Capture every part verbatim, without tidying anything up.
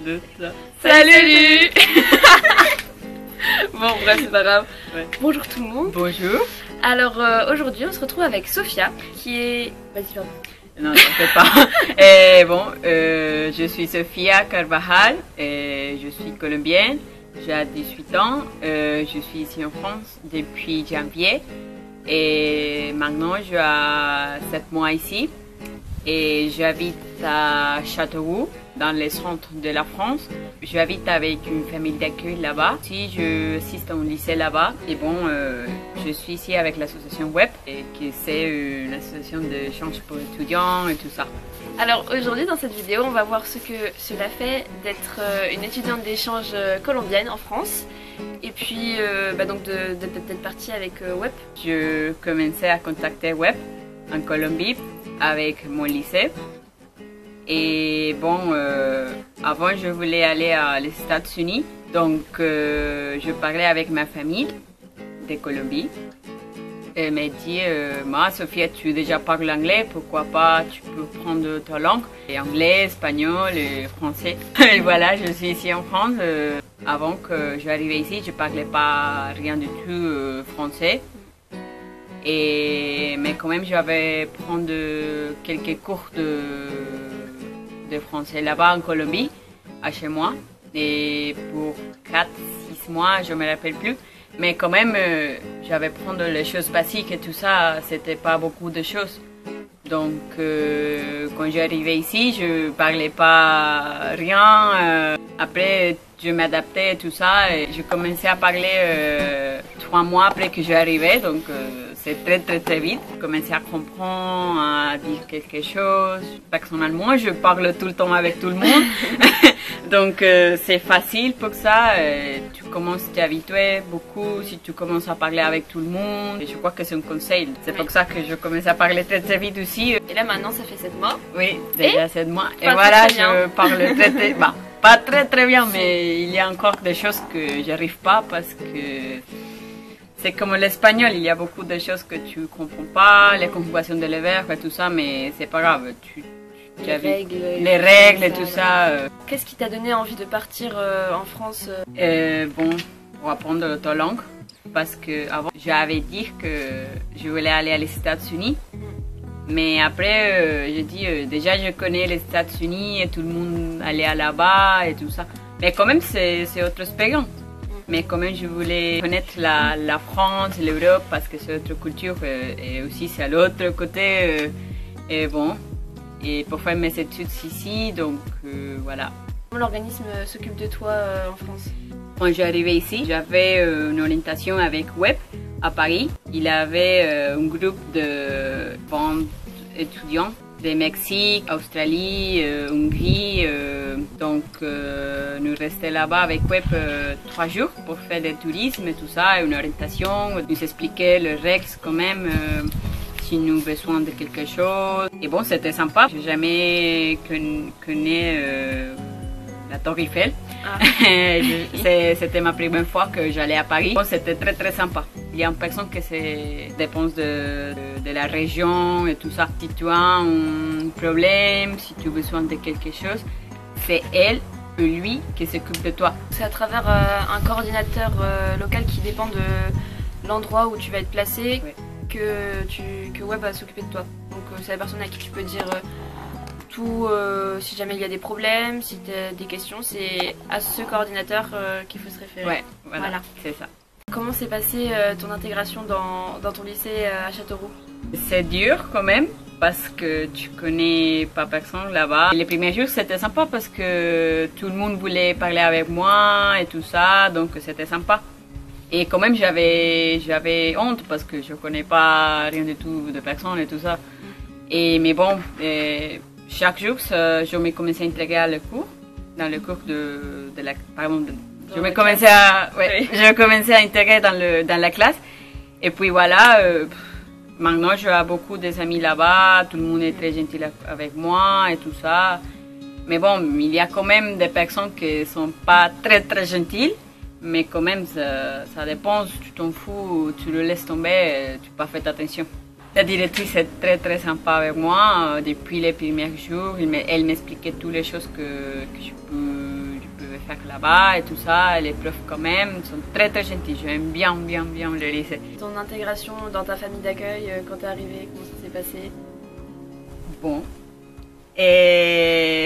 deux, trois. Salut, salut. Bon, bref, c'est pas grave. Ouais. Bonjour tout le monde. Bonjour. Alors euh, aujourd'hui, on se retrouve avec Sophia, qui est... Vas-y, pardon. Non, je ne sais pas. Et bon, euh, je suis Sophia Carvajal, et je suis colombienne, j'ai dix-huit ans, euh, je suis ici en France depuis janvier et maintenant j'ai sept mois ici et j'habite à Châteauroux, dans le centre de la France. J'habite avec une famille d'accueil là-bas. Si je assiste à un lycée là-bas, et bon, euh, je suis ici avec l'association W E P, et qui c'est une association d'échange pour étudiants et tout ça. Alors aujourd'hui, dans cette vidéo, on va voir ce que cela fait d'être une étudiante d'échange colombienne en France. Et puis, euh, bah donc d'être partie avec euh, W E P. Je commençais à contacter W E P en Colombie avec mon lycée. Et bon, euh, avant je voulais aller aux États-Unis, donc euh, je parlais avec ma famille de Colombie. Elle m'a dit, euh, moi Sophia, tu déjà parles anglais, pourquoi pas tu peux prendre ta langue, et anglais, espagnol et français. Et voilà, je suis ici en France. Euh, avant que j'arrive ici, je parlais pas rien du tout euh, français. Et, mais quand même, j'avais prendre quelques cours de, de français là-bas en Colombie, à chez moi. Et pour quatre six mois, je ne me rappelle plus. Mais quand même, euh, j'avais prendre les choses basiques et tout ça, c'était pas beaucoup de choses. Donc, euh, quand j'arrivais ici, je parlais pas rien. Euh, après, je m'adaptais et tout ça. Et je commençais à parler euh, trois mois après que j'arrivais. Donc, euh, c'est très très très vite. Je commençais à comprendre, à dire quelque chose. Personnellement, je parle tout le temps avec tout le monde. Donc, euh, c'est facile pour ça. Euh, tu commences à t'habituer beaucoup si tu commences à parler avec tout le monde. Et je crois que c'est un conseil. C'est pour ça que je commence à parler très très vite aussi. Et là maintenant, ça fait sept mois. Oui, déjà sept mois. Et Pas voilà, très, très je parle très très... Bah, pas très très bien, mais il y a encore des choses que j'arrive pas parce que... C'est comme l'espagnol, il y a beaucoup de choses que tu comprends pas, les conjugations de les verbes et tout ça, mais c'est pas grave. Tu, tu les règles, les règles et tout ça. Euh. Qu'est-ce qui t'a donné envie de partir euh, en France euh... Euh, Bon, pour apprendre ta langue, parce que avant j'avais dit que je voulais aller aux États-Unis, mais après euh, j'ai dit euh, déjà je connais les États-Unis et tout le monde allait là-bas et tout ça, mais quand même c'est autre expérience. Mais quand même, je voulais connaître la, la France, l'Europe, parce que c'est autre culture euh, et aussi c'est à l'autre côté. Euh, et bon, et pour faire mes études ici, donc euh, voilà. Comment l'organisme s'occupe de toi euh, en France? Quand j'arrivais ici, j'avais euh, une orientation avec W E P à Paris. Il avait euh, un groupe de bons étudiants de Mexique, Australie, euh, Hongrie. Euh, donc, euh, nous restions là-bas avec W E P euh, trois jours pour faire du tourisme et tout ça, une orientation, nous expliquer les règles quand même, euh, si nous avons besoin de quelque chose. Et bon, c'était sympa. Je n'ai jamais connu euh, la Tour Eiffel. Ah. C'était ma première fois que j'allais à Paris. Bon, c'était très très sympa. Il y a une personne qui dépend de, de, de la région et tout ça. Si tu as un problème, si tu as besoin de quelque chose, c'est elle ou lui qui s'occupe de toi. C'est à travers euh, un coordinateur euh, local qui dépend de l'endroit où tu vas être placé, oui, que, tu, que W E P va s'occuper de toi. Donc euh, c'est la personne à qui tu peux dire euh, tout, euh, si jamais il y a des problèmes, si tu as des questions, c'est à ce coordinateur euh, qu'il faut se référer. Ouais, voilà, voilà. C'est ça. Comment s'est passée euh, ton intégration dans, dans ton lycée euh, à Châteauroux? C'est dur quand même, parce que tu connais pas personne là-bas. Les premiers jours c'était sympa parce que tout le monde voulait parler avec moi et tout ça, donc c'était sympa. Et quand même j'avais j'avais honte parce que je connais pas rien du tout de personne et tout ça. Et, mais bon, et chaque jour je me commençais à intégrer à le cours, dans le cours de, de la... Pardon, de, Je me commençais à, ouais, oui. je commençais à intégrer dans, le, dans la classe. Et puis voilà, euh, maintenant j'ai beaucoup d'amis là-bas, tout le monde est très gentil avec moi et tout ça. Mais bon, il y a quand même des personnes qui ne sont pas très très gentilles. Mais quand même, ça, ça dépend, tu t'en fous, tu le laisses tomber, tu n'as pas fait attention. La directrice est très très sympa avec moi. Depuis les premiers jours, elle m'expliquait toutes les choses que, que je peux là-bas et tout ça. Les profs quand même sont très très gentils. J'aime bien, bien, bien le lycée. Ton intégration dans ta famille d'accueil, euh, quand t'es arrivée, comment ça s'est passé? Bon. Et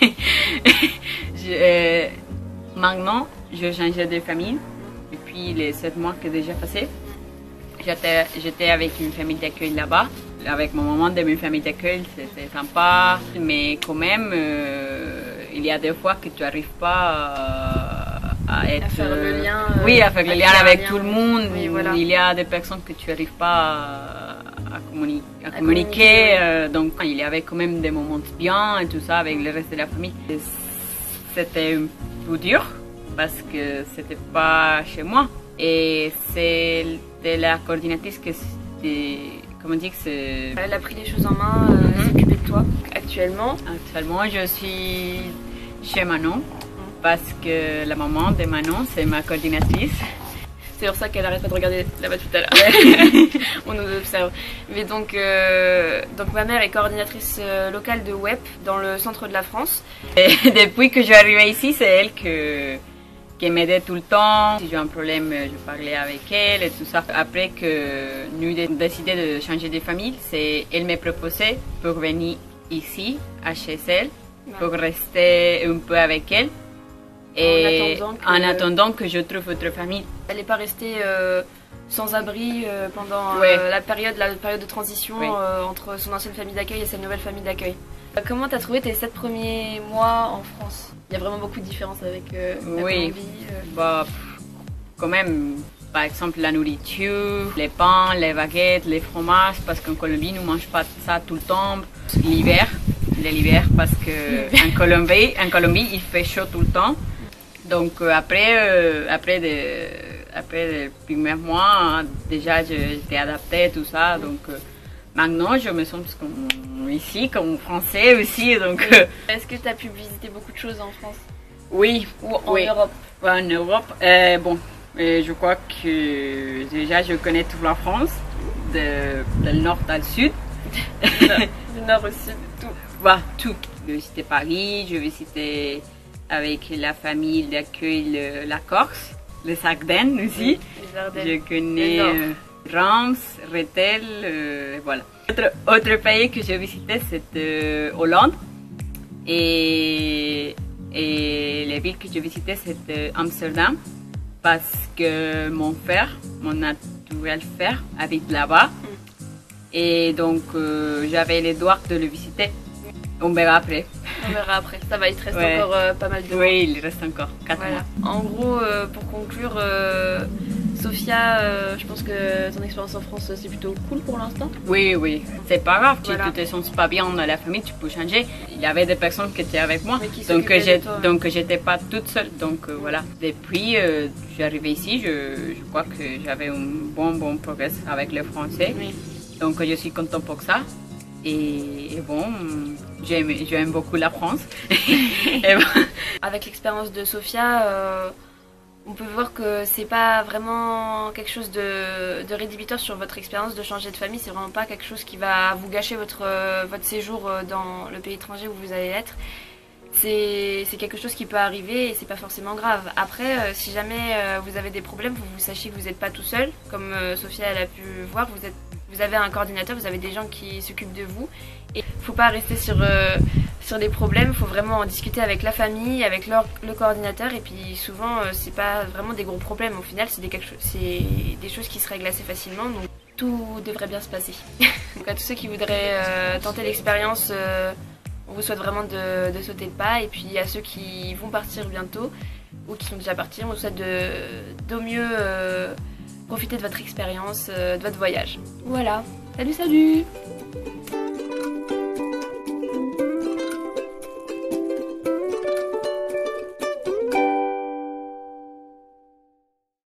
je, euh, maintenant, je changeais de famille depuis les sept mois que j'ai déjà passé. J'étais avec une famille d'accueil là-bas. Avec mon maman de ma famille d'accueil, c'était sympa. Mais quand même, euh, il y a des fois que tu n'arrives pas à, à être... À faire le lien. Euh, oui, à faire le lien avec lien. Tout le monde. Oui, voilà. Il y a des personnes que tu n'arrives pas à, à, communi à, à communiquer. communiquer oui. euh, donc, il y avait quand même des moments bien et tout ça avec le reste de la famille. C'était un peu dur parce que c'était pas chez moi. Et c'est de la coordinatrice que c'était... Comment dire que c'est... Elle a pris les choses en main, euh, mm-hmm. s'occuper de toi actuellement. Actuellement, je suis chez Manon mm. parce que la maman de Manon, c'est ma coordinatrice. C'est pour ça qu'elle arrête pas de regarder là-bas tout à l'heure. On nous observe. Mais donc, euh, donc ma mère est coordinatrice euh, locale de W E P dans le centre de la France. Et depuis que je suis arrivée ici, c'est elle que... qui m'aidait tout le temps. Si j'ai un problème, je parlais avec elle et tout ça. Après que nous avons décidé de changer de famille, c'est elle m'a proposé pour venir ici, à chez elle, ouais. pour rester un peu avec elle. Et en attendant que, en attendant que je trouve autre famille. Elle n'est pas restée euh, sans abri euh, pendant ouais. euh, la, période, la période de transition ouais. euh, entre son ancienne famille d'accueil et sa nouvelle famille d'accueil. Comment tu as trouvé tes sept premiers mois en France? Il y a vraiment beaucoup de différences avec euh, la oui. Colombie. Euh. Bah, quand même, par exemple la nourriture, les pains, les baguettes, les fromages, parce qu'en Colombie, nous ne mangeons pas ça tout le temps. L'hiver, l'hiver, parce qu'en Colombie, en Colombie, il fait chaud tout le temps. Donc euh, après, euh, après, de, après les premiers mois, déjà, j'étais adaptée, tout ça. Donc euh, maintenant, je me sens comme ici, comme français aussi. Donc, oui. Est-ce que tu as pu visiter beaucoup de choses en France? Oui. Ou en oui. Europe? Ouais, en Europe. Euh, bon, euh, je crois que déjà, je connais toute la France, de, de le nord à le sud. Du nord au sud, tout. Ouais, tout. J'ai visité Paris, j'ai visité avec la famille d'accueil la Corse, les Ardennes aussi. Oui, je connais euh, Reims, Rethel, euh, voilà. Autre, autre pays que j'ai visité, c'était euh, Hollande. Et, et les villes que j'ai visitées, c'était Amsterdam. Parce que mon frère, mon naturel frère, habite là-bas. Mm. Et donc, euh, j'avais les droits de le visiter. On verra après. On verra après. Ça va, il te reste ouais. encore euh, pas mal de mois. Oui, il reste encore quatre voilà. mois. En gros, euh, pour conclure, euh, Sophia, euh, je pense que ton expérience en France, c'est plutôt cool pour l'instant. Oui, oui. C'est pas grave. Voilà. Si tu te sens pas bien dans la famille, tu peux changer. Il y avait des personnes qui étaient avec moi. Qui donc, de toi, ouais. donc, j'étais pas toute seule. Donc, euh, voilà. Depuis, euh, je suis arrivée ici, je, je crois que j'avais un bon, bon progrès avec le français. Oui. Donc, je suis contente pour ça. Et, et bon, j'aime beaucoup la France. Et bon. Avec l'expérience de Sophia, euh, on peut voir que c'est pas vraiment quelque chose de, de rédhibitoire sur votre expérience de changer de famille. C'est vraiment pas quelque chose qui va vous gâcher votre, votre séjour dans le pays étranger où vous allez être. C'est quelque chose qui peut arriver et c'est pas forcément grave. Après, euh, si jamais euh, vous avez des problèmes, vous, vous sachiez que vous n'êtes pas tout seul. Comme euh, Sophia elle a pu voir, vous, êtes, vous avez un coordinateur, vous avez des gens qui s'occupent de vous. Et il ne faut pas rester sur, euh, sur les problèmes, il faut vraiment en discuter avec la famille, avec leur, le coordinateur. Et puis souvent, euh, c'est pas vraiment des gros problèmes. Au final, c'est des, des choses qui se règlent assez facilement. Donc tout devrait bien se passer. Donc à tous ceux qui voudraient euh, tenter l'expérience, euh, on vous souhaite vraiment de, de sauter le pas. Et puis à ceux qui vont partir bientôt ou qui sont déjà partis, on vous souhaite de, de mieux euh, profiter de votre expérience, euh, de votre voyage. Voilà. Salut, salut!